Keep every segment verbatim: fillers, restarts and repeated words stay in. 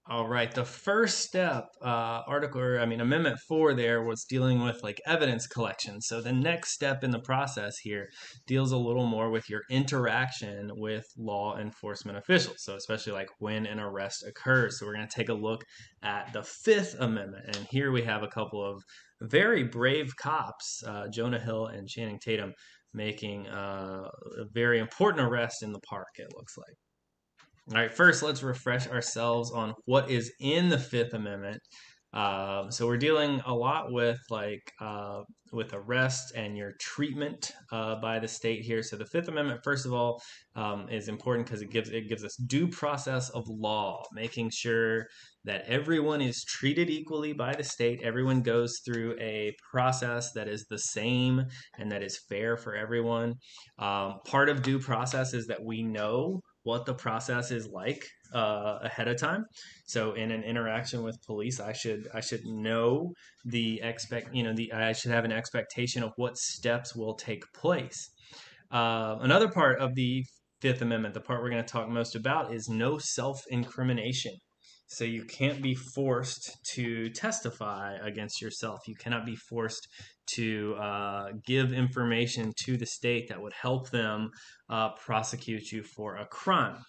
All right. The first step, uh, article, or I mean, Amendment four there was dealing with like evidence collection. So the next step in the process here deals a little more with your interaction with law enforcement officials. So especially like when an arrest occurs. So we're going to take a look at the Fifth Amendment. And here we have a couple of very brave cops, uh, Jonah Hill and Channing Tatum, making uh, a very important arrest in the park, it looks like. All right, first let's refresh ourselves on what is in the Fifth Amendment. Um, so we're dealing a lot with like uh, with arrest and your treatment uh, by the state here. So the Fifth Amendment, first of all, um, is important because it gives it gives us due process of law, making sure that everyone is treated equally by the state. Everyone goes through a process that is the same and that is fair for everyone. Um, part of due process is that we know what the process is like uh, ahead of time. So in an interaction with police, I should I should know the expect you know the I should have an expectation of what steps will take place. Uh, another part of the Fifth Amendment, the part we're going to talk most about, is no self-incrimination. So you can't be forced to testify against yourself. You cannot be forced to uh, give information to the state that would help them uh, prosecute you for a crime.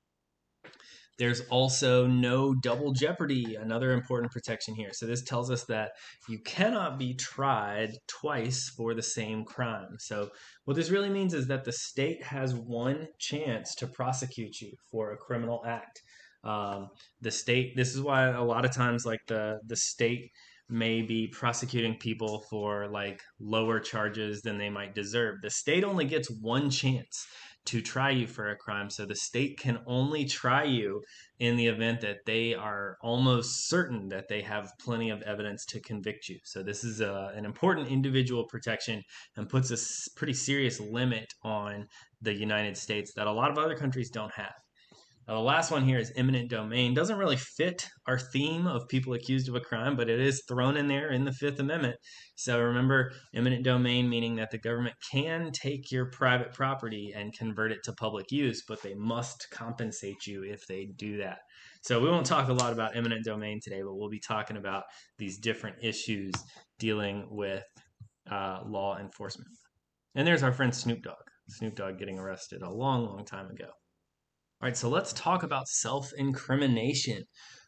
There's also no double jeopardy, another important protection here. So this tells us that you cannot be tried twice for the same crime. So what this really means is that the state has one chance to prosecute you for a criminal act. Um, the state, this is why a lot of times like the, the state may be prosecuting people for like lower charges than they might deserve. The state only gets one chance to try you for a crime. So the state can only try you in the event that they are almost certain that they have plenty of evidence to convict you. So this is a, an important individual protection and puts a pretty serious limit on the United States that a lot of other countries don't have. Now, the last one here is eminent domain. Doesn't really fit our theme of people accused of a crime, but it is thrown in there in the Fifth Amendment. So remember, eminent domain meaning that the government can take your private property and convert it to public use, but they must compensate you if they do that. So we won't talk a lot about eminent domain today, but we'll be talking about these different issues dealing with uh, law enforcement. And there's our friend Snoop Dogg. Snoop Dogg getting arrested a long, long time ago. All right, so let's talk about self-incrimination.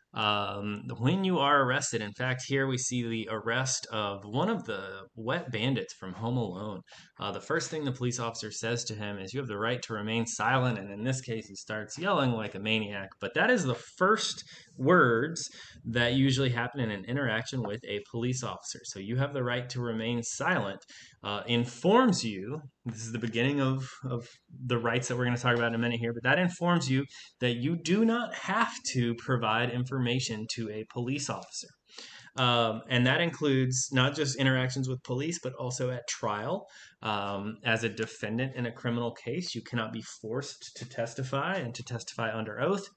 Um, when you are arrested, in fact, here we see the arrest of one of the wet bandits from Home Alone. Uh, the first thing the police officer says to him is, "You have the right to remain silent." And in this case, he starts yelling like a maniac. But that is the first words that usually happen in an interaction with a police officer. So you have the right to remain silent uh, informs you. This is the beginning of, of the rights that we're going to talk about in a minute here, but that informs you that you do not have to provide information to a police officer. Um, and that includes not just interactions with police, but also at trial. Um, as a defendant in a criminal case, you cannot be forced to testify and to testify under oath.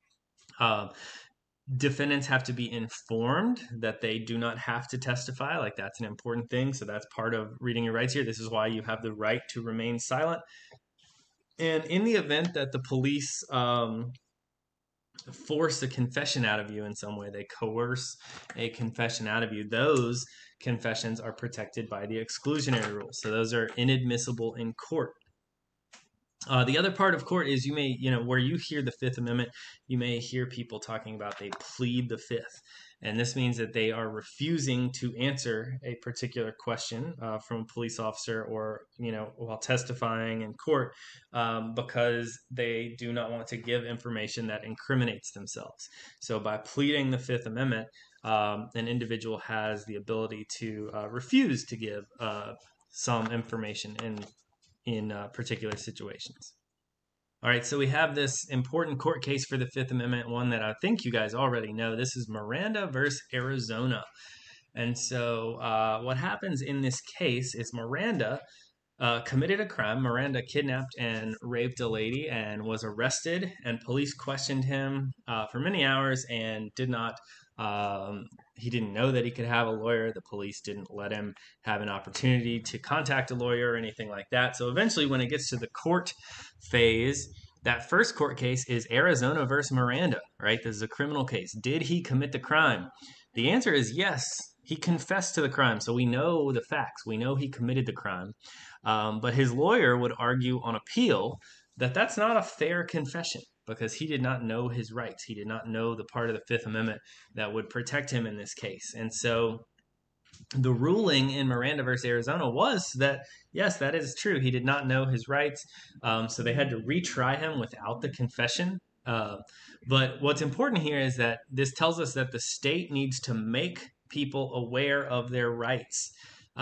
Um, defendants have to be informed that they do not have to testify. Like that's an important thing. So that's part of reading your rights here. This is why you have the right to remain silent. And in the event that the police um, force a confession out of you in some way, they coerce a confession out of you, those confessions are protected by the exclusionary rule. So those are inadmissible in court. Uh, the other part of court is you may, you know, where you hear the Fifth Amendment, you may hear people talking about they plead the Fifth. And this means that they are refusing to answer a particular question uh, from a police officer or, you know, while testifying in court um, because they do not want to give information that incriminates themselves. So by pleading the Fifth Amendment, um, an individual has the ability to uh, refuse to give uh, some information in in uh, particular situations. All right, so we have this important court case for the Fifth Amendment, one that I think you guys already know. This is Miranda versus Arizona. And so uh, what happens in this case is Miranda uh, committed a crime. Miranda kidnapped and raped a lady and was arrested, and police questioned him uh, for many hours and did not um, he didn't know that he could have a lawyer. The police didn't let him have an opportunity to contact a lawyer or anything like that. So eventually, when it gets to the court phase, That first court case is Arizona versus Miranda, right? This is a criminal case. Did he commit the crime? The answer is yes. He confessed to the crime, so we know the facts. We know he committed the crime. Um, but his lawyer would argue on appeal that that's not a fair confession because he did not know his rights. He did not know the part of the Fifth Amendment that would protect him in this case. And so the ruling in Miranda versus Arizona was that, yes, that is true. He did not know his rights. Um, so they had to retry him without the confession. Uh, but what's important here is that this tells us that the state needs to make people aware of their rights.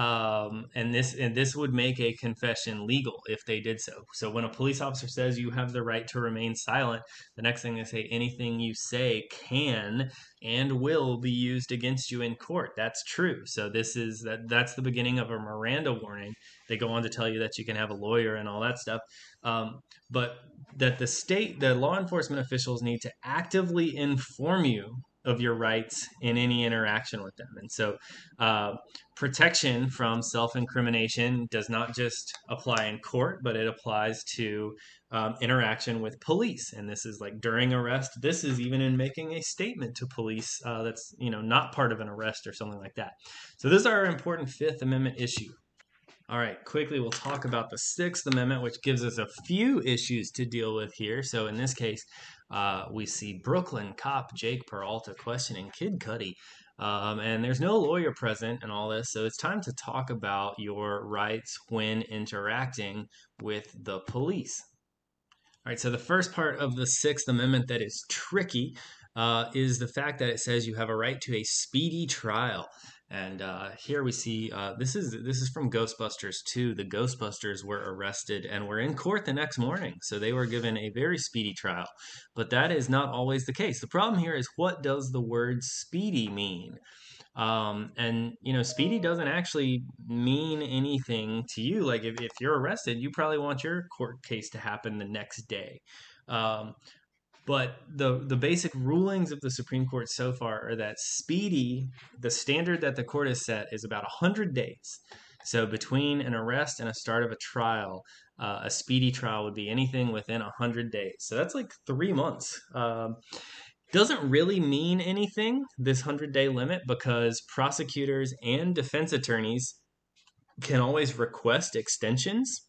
Um, and this and this would make a confession legal if they did so. So when a police officer says you have the right to remain silent, the next thing they say, anything you say can and will be used against you in court. That's true. So this is that that's the beginning of a Miranda warning. They go on to tell you that you can have a lawyer and all that stuff. Um, but that the state, the law enforcement officials need to actively inform you of your rights in any interaction with them. And so uh, protection from self-incrimination does not just apply in court, but it applies to um, interaction with police. And this is like during arrest. This is even in making a statement to police uh, that's, you know, not part of an arrest or something like that. So this is our important Fifth Amendment issue. All right, quickly we'll talk about the Sixth Amendment, which gives us a few issues to deal with here. So in this case, uh, we see Brooklyn cop Jake Peralta questioning Kid Cudi. Um, and there's no lawyer present and all this, so it's time to talk about your rights when interacting with the police. All right, so the first part of the Sixth Amendment that is tricky uh, is the fact that it says you have a right to a speedy trial. And uh, here we see uh, this is this is from Ghostbusters two. The Ghostbusters were arrested and were in court the next morning, so they were given a very speedy trial. But that is not always the case. The problem here is, what does the word speedy mean? Um, and you know, speedy doesn't actually mean anything to you. Like if, if you're arrested, you probably want your court case to happen the next day. Um, but the the basic rulings of the Supreme Court so far are that speedy, the standard that the court has set, is about one hundred days. So between an arrest and a start of a trial, uh, a speedy trial would be anything within one hundred days. So that's like three months. Um, doesn't really mean anything, this one hundred day limit, because prosecutors and defense attorneys can always request extensions,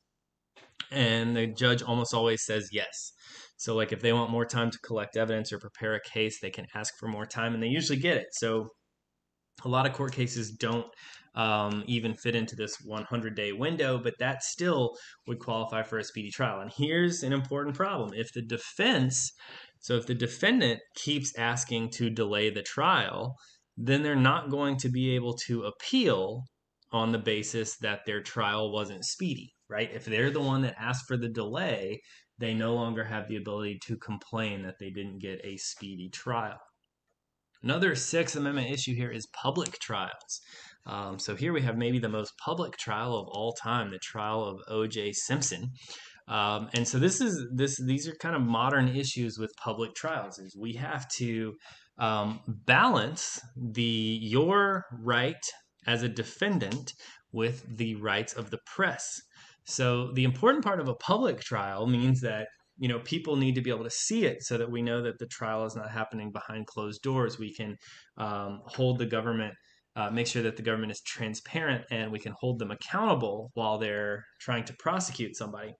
and the judge almost always says yes. So like if they want more time to collect evidence or prepare a case, they can ask for more time, and they usually get it. So a lot of court cases don't um, even fit into this one hundred day window, but that still would qualify for a speedy trial. And here's an important problem. If the defense, so if the defendant keeps asking to delay the trial, then they're not going to be able to appeal on the basis that their trial wasn't speedy, right? If they're the one that asked for the delay, they no longer have the ability to complain that they didn't get a speedy trial. Another Sixth Amendment issue here is public trials. Um, so here we have maybe the most public trial of all time, the trial of O J Simpson. Um, and so this is this these are kind of modern issues with public trials. Is we have to um, balance the your right as a defendant with the rights of the press. So the important part of a public trial means that, you know, people need to be able to see it so that we know that the trial is not happening behind closed doors. We can um, hold the government, uh, make sure that the government is transparent, and we can hold them accountable while they're trying to prosecute somebody.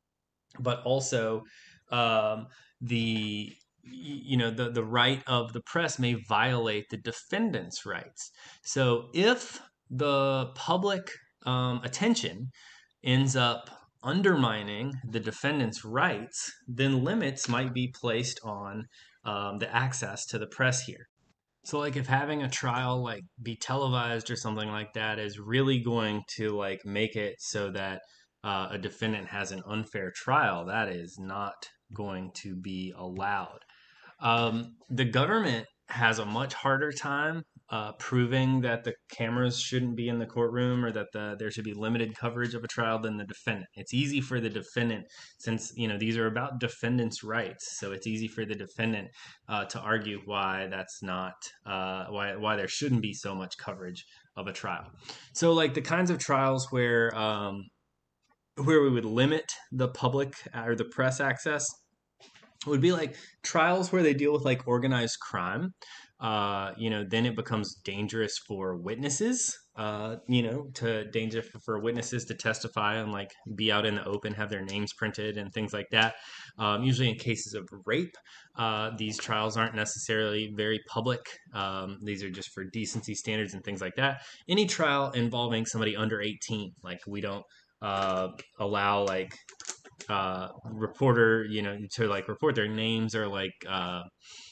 But also um, the you know the the right of the press may violate the defendant's rights. So if the public um, attention ends up undermining the defendant's rights, then limits might be placed on um, the access to the press here. So like if having a trial like be televised or something like that is really going to like make it so that uh, a defendant has an unfair trial, that is not going to be allowed. Um, the government has a much harder time uh, proving that the cameras shouldn't be in the courtroom or that the, there should be limited coverage of a trial than the defendant. It's easy for the defendant, since you know these are about defendants' rights, so it's easy for the defendant uh, to argue why that's not uh, why why there shouldn't be so much coverage of a trial. So like the kinds of trials where um, where we would limit the public or the press access would be like trials where they deal with like organized crime. Uh, you know, then it becomes dangerous for witnesses. Uh, you know, to danger for witnesses to testify and like be out in the open, have their names printed and things like that. Um, usually, in cases of rape, uh, these trials aren't necessarily very public. Um, these are just for decency standards and things like that. Any trial involving somebody under eighteen, like we don't uh, allow like uh, reporter, you know, to like report their names or like uh,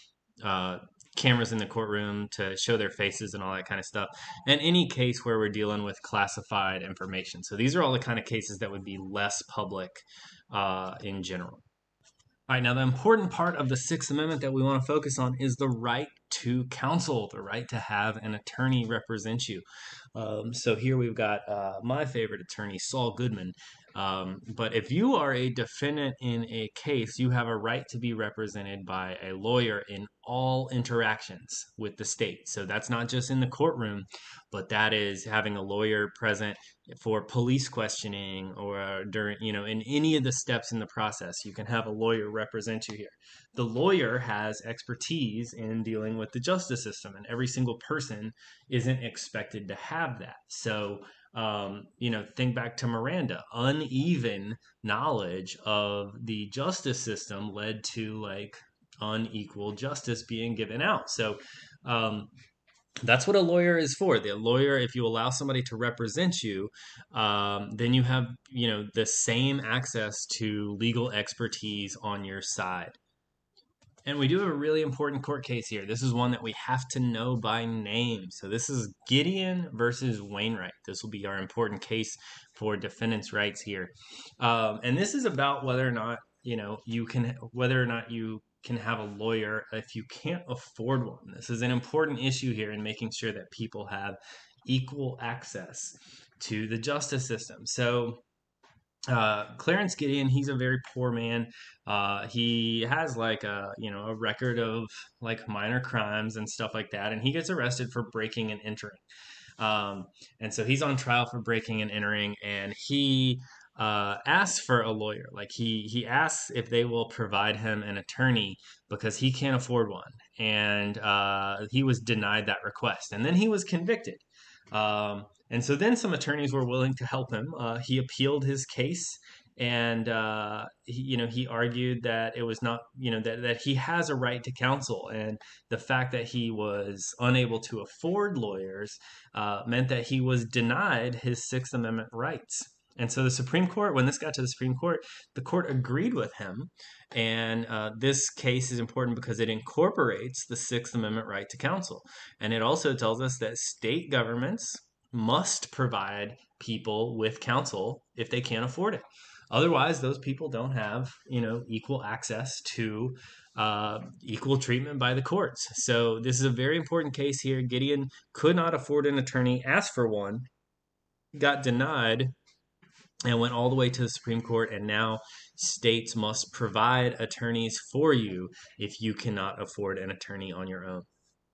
uh, cameras in the courtroom to show their faces and all that kind of stuff. And any case where we're dealing with classified information. So these are all the kind of cases that would be less public uh, in general. All right, now the important part of the Sixth Amendment that we want to focus on is the right to counsel, the right to have an attorney represent you. Um, so here we've got uh, my favorite attorney, Saul Goodman. Um, but if you are a defendant in a case, you have a right to be represented by a lawyer in all interactions with the state. So that's not just in the courtroom, but that is having a lawyer present for police questioning or during, you know, in any of the steps in the process. You can have a lawyer represent you here. The lawyer has expertise in dealing with the justice system, and every single person isn't expected to have that. So, um, you know, think back to Miranda. Uneven knowledge of the justice system led to like unequal justice being given out. So, um, that's what a lawyer is for. The lawyer, if you allow somebody to represent you, um, then you have, you know, the same access to legal expertise on your side. And we do have a really important court case here. This is one that we have to know by name. So this is Gideon versus Wainwright. This will be our important case for defendants' rights here. Um, and this is about whether or not, you know, you can, whether or not you can have a lawyer if you can't afford one. This is an important issue here in making sure that people have equal access to the justice system. So uh, Clarence Gideon, he's a very poor man. Uh, he has like a, you know, a record of like minor crimes and stuff like that, and he gets arrested for breaking and entering. Um, and so he's on trial for breaking and entering, and he uh, asks for a lawyer. Like he he asks if they will provide him an attorney because he can't afford one, and uh, he was denied that request, and then he was convicted. Um, and so then some attorneys were willing to help him. Uh, he appealed his case, and uh, he, you know, he argued that it was not, you know, that, that he has a right to counsel, and the fact that he was unable to afford lawyers uh, meant that he was denied his Sixth Amendment rights. And so the Supreme Court, when this got to the Supreme Court, the court agreed with him. And uh, this case is important because it incorporates the Sixth Amendment right to counsel. And it also tells us that state governments must provide people with counsel if they can't afford it. Otherwise, those people don't have, you know, equal access to uh, equal treatment by the courts. So this is a very important case here. Gideon could not afford an attorney, asked for one, got denied, and went all the way to the Supreme Court. And now states must provide attorneys for you if you cannot afford an attorney on your own.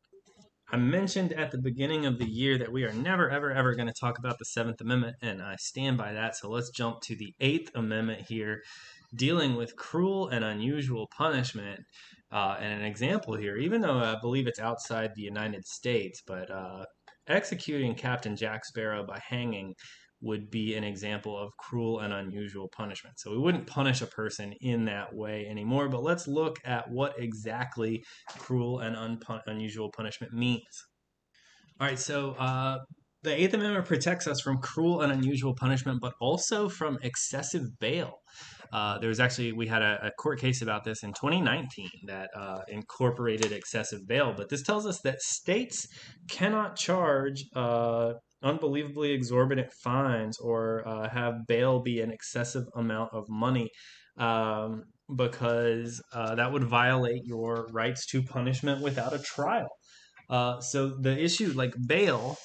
I mentioned at the beginning of the year that we are never, ever, ever going to talk about the Seventh Amendment, and I stand by that. So let's jump to the Eighth Amendment here, dealing with cruel and unusual punishment. Uh, and an example here, even though I believe it's outside the United States, but uh, executing Captain Jack Sparrow by hanging would be an example of cruel and unusual punishment. So we wouldn't punish a person in that way anymore, but let's look at what exactly cruel and un- unusual punishment means. All right, so uh, the Eighth Amendment protects us from cruel and unusual punishment, but also from excessive bail. Uh, there was actually, we had a, a court case about this in twenty nineteen that uh, incorporated excessive bail, but this tells us that states cannot charge uh, unbelievably exorbitant fines or uh, have bail be an excessive amount of money um, because uh, that would violate your rights to punishment without a trial. Uh, so the issue, like bail,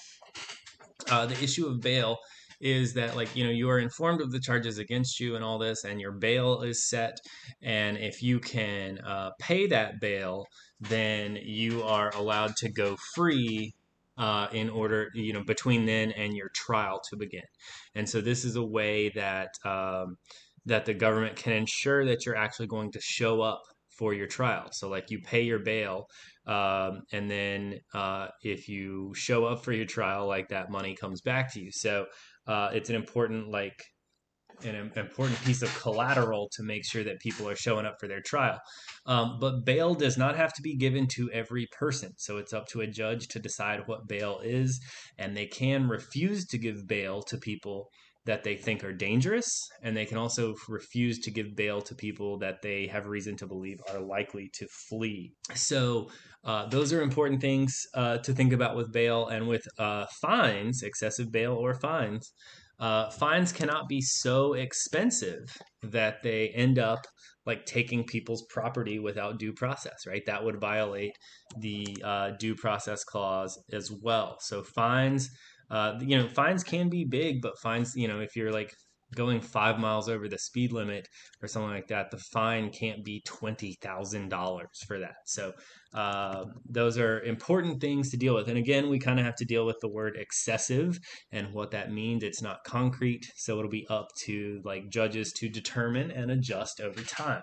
uh, the issue of bail is that, like, you know, you are informed of the charges against you and all this, and your bail is set. And if you can uh, pay that bail, then you are allowed to go free uh, in order, you know, between then and your trial to begin. And so this is a way that um, that the government can ensure that you're actually going to show up for your trial. So like you pay your bail, um, and then uh, if you show up for your trial, like that money comes back to you. So uh, it's an important like an important piece of collateral to make sure that people are showing up for their trial. Um, but bail does not have to be given to every person. So it's up to a judge to decide what bail is, and they can refuse to give bail to people that they think are dangerous, and they can also refuse to give bail to people that they have reason to believe are likely to flee. So uh, those are important things uh, to think about with bail. And with uh, fines, excessive bail or fines, uh, fines cannot be so expensive that they end up like taking people's property without due process, right? That would violate the uh, due process clause as well. So fines, uh, you know, fines can be big, but fines, you know, if you're like going five miles over the speed limit or something like that, the fine can't be twenty thousand dollars for that. So uh, those are important things to deal with. And again, we kind of have to deal with the word excessive and what that means. It's not concrete, so it'll be up to like judges to determine and adjust over time.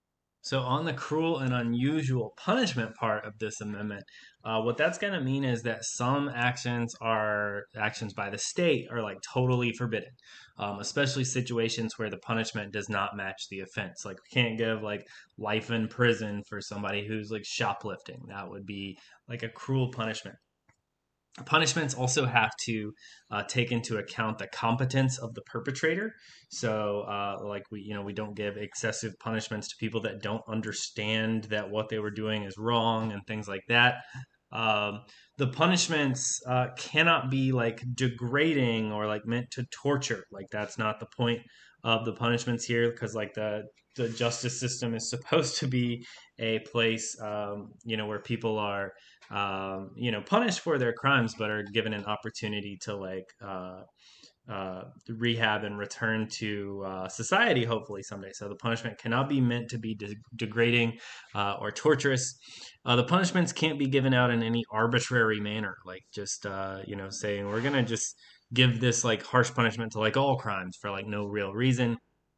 So on the cruel and unusual punishment part of this amendment, uh, what that's going to mean is that some actions are actions by the state are like totally forbidden, um, especially situations where the punishment does not match the offense. Like we can't give like life in prison for somebody who's like shoplifting. That would be like a cruel punishment. Punishments also have to uh, take into account the competence of the perpetrator. So, uh, like we, you know, we don't give excessive punishments to people that don't understand that what they were doing is wrong and things like that. Um, the punishments uh, cannot be like degrading or like meant to torture. Like that's not the point of the punishments here, because like the the justice system is supposed to be a place, um, you know, where people are um, you know, punished for their crimes, but are given an opportunity to like uh, uh, rehab and return to uh, society, hopefully someday. So the punishment cannot be meant to be de- degrading uh, or torturous. Uh, the punishments can't be given out in any arbitrary manner, like just uh, you know, saying we're gonna just give this like harsh punishment to like all crimes for like no real reason.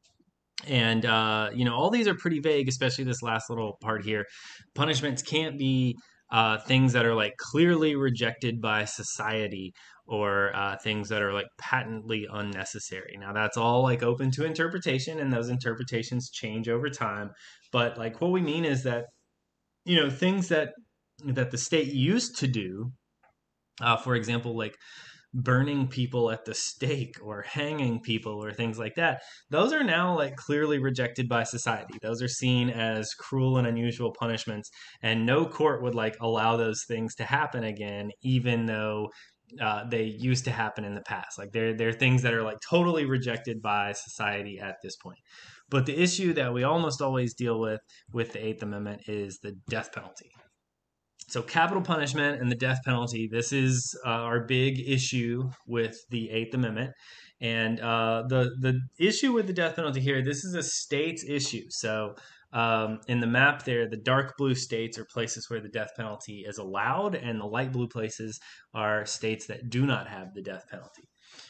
And uh, you know, all these are pretty vague, especially this last little part here. Punishments can't be uh, things that are like clearly rejected by society, or uh, things that are like patently unnecessary. Now that's all like open to interpretation, and those interpretations change over time. But like what we mean is that, you know, things that that the state used to do, uh, for example, like burning people at the stake or hanging people or things like that, those are now like clearly rejected by society. Those are seen as cruel and unusual punishments, and no court would like allow those things to happen again, even though uh, they used to happen in the past. Like they're they're things that are like totally rejected by society at this point. But the issue that we almost always deal with with the Eighth Amendment is the death penalty. So capital punishment and the death penalty, this is uh, our big issue with the Eighth Amendment. And uh, the, the issue with the death penalty here, this is a state's issue. So um, in the map there, the dark blue states are places where the death penalty is allowed, and the light blue places are states that do not have the death penalty.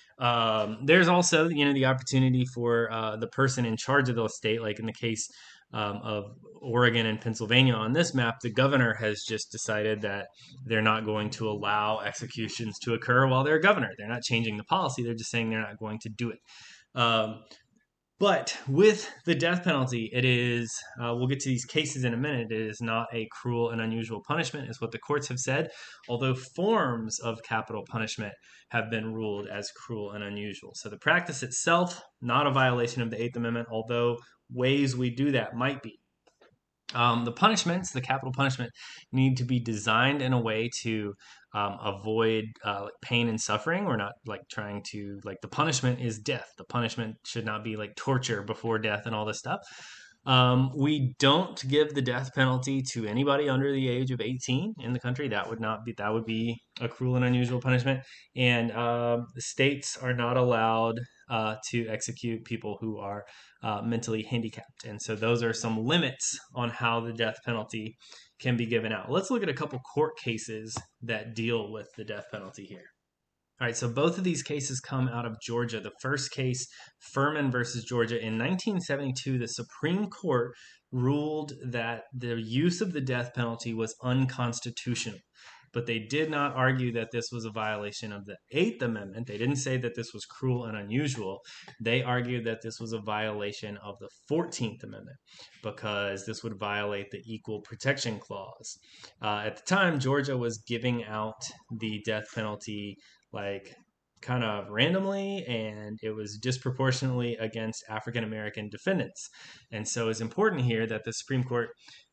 Um, there's also, you know, the opportunity for uh, the person in charge of the state, like in the case um, of Oregon and Pennsylvania on this map, the governor has just decided that they're not going to allow executions to occur while they're governor. They're not changing the policy. They're just saying they're not going to do it. Um, but with the death penalty, it is, uh, we'll get to these cases in a minute, it is not a cruel and unusual punishment, is what the courts have said, although forms of capital punishment have been ruled as cruel and unusual. So the practice itself, not a violation of the Eighth Amendment, although ways we do that might be. Um, the punishments, the capital punishment, need to be designed in a way to um, avoid uh, like pain and suffering. We're not like trying to like the punishment is death. The punishment should not be like torture before death and all this stuff. Um, we don't give the death penalty to anybody under the age of eighteen in the country. That would not be that would be a cruel and unusual punishment. And uh, the states are not allowed uh, to execute people who are uh, mentally handicapped. And so those are some limits on how the death penalty can be given out. Let's look at a couple court cases that deal with the death penalty here. All right, so both of these cases come out of Georgia. The first case, Furman versus Georgia, in nineteen seventy-two, the Supreme Court ruled that the use of the death penalty was unconstitutional. But they did not argue that this was a violation of the Eighth Amendment. They didn't say that this was cruel and unusual. They argued that this was a violation of the fourteenth Amendment because this would violate the Equal Protection Clause. Uh, at the time, Georgia was giving out the death penalty like kind of randomly, and it was disproportionately against African American defendants. And so it's important here that the Supreme Court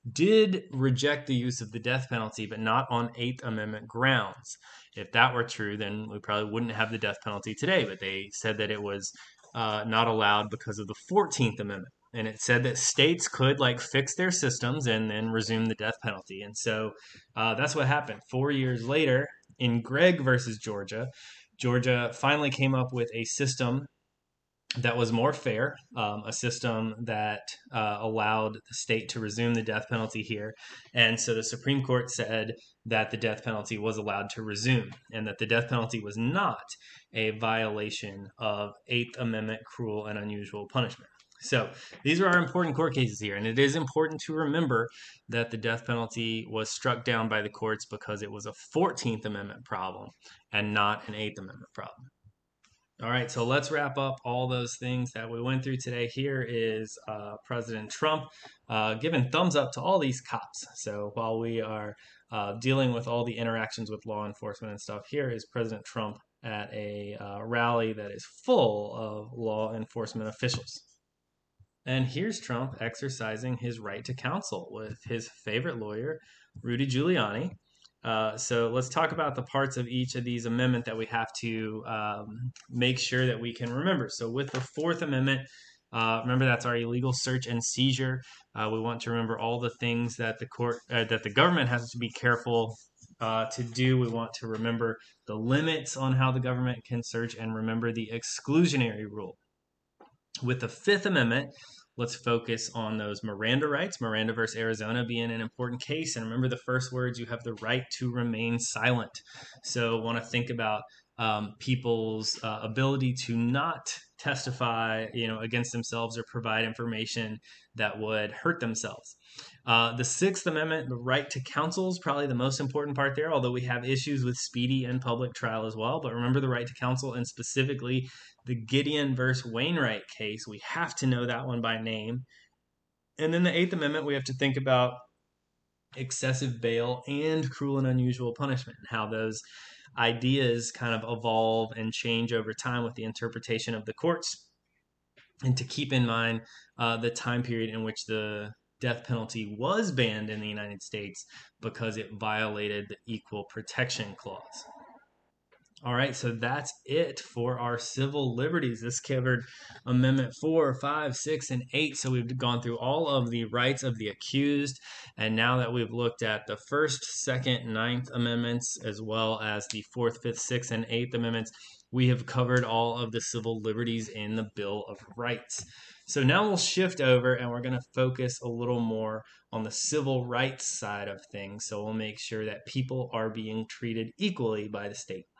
did reject the use of the death penalty, but not on Eighth Amendment grounds. If that were true, then we probably wouldn't have the death penalty today, but they said that it was uh, not allowed because of the fourteenth Amendment. And it said that states could like fix their systems and then resume the death penalty. And so uh, that's what happened. Four years later, in Gregg versus Georgia, Georgia finally came up with a system that was more fair, um, a system that uh, allowed the state to resume the death penalty here. And so the Supreme Court said that the death penalty was allowed to resume and that the death penalty was not a violation of Eighth Amendment cruel and unusual punishment. So these are our important court cases here, and it is important to remember that the death penalty was struck down by the courts because it was a fourteenth Amendment problem and not an Eighth Amendment problem. All right, so let's wrap up all those things that we went through today. Here is uh, President Trump uh, giving thumbs up to all these cops. So while we are uh, dealing with all the interactions with law enforcement and stuff, here is President Trump at a uh, rally that is full of law enforcement officials. And here's Trump exercising his right to counsel with his favorite lawyer, Rudy Giuliani. Uh, so let's talk about the parts of each of these amendments that we have to um, make sure that we can remember. So with the Fourth Amendment, uh, remember that's our illegal search and seizure. Uh, we want to remember all the things that the court, uh, that the government has to be careful uh, to do. We want to remember the limits on how the government can search and remember the exclusionary rule. With the Fifth Amendment, let's focus on those Miranda rights, Miranda versus Arizona being an important case. And remember the first words, you have the right to remain silent. So want to think about um, people's uh, ability to not testify, you know, against themselves or provide information that would hurt themselves. Uh, the Sixth Amendment, the right to counsel is probably the most important part there, although we have issues with speedy and public trial as well. But remember the right to counsel, and specifically the Gideon versus Wainwright case. We have to know that one by name. And then the Eighth Amendment, we have to think about excessive bail and cruel and unusual punishment, and how those ideas kind of evolve and change over time with the interpretation of the courts. And to keep in mind uh, the time period in which the death penalty was banned in the United States because it violated the Equal Protection Clause. All right, so that's it for our civil liberties. This covered Amendment four, five, six, and eight. So we've gone through all of the rights of the accused. And now that we've looked at the First, Second, Ninth Amendments, as well as the Fourth, Fifth, Sixth, and Eighth Amendments, we have covered all of the civil liberties in the Bill of Rights. So now we'll shift over and we're going to focus a little more on the civil rights side of things. So we'll make sure that people are being treated equally by the state.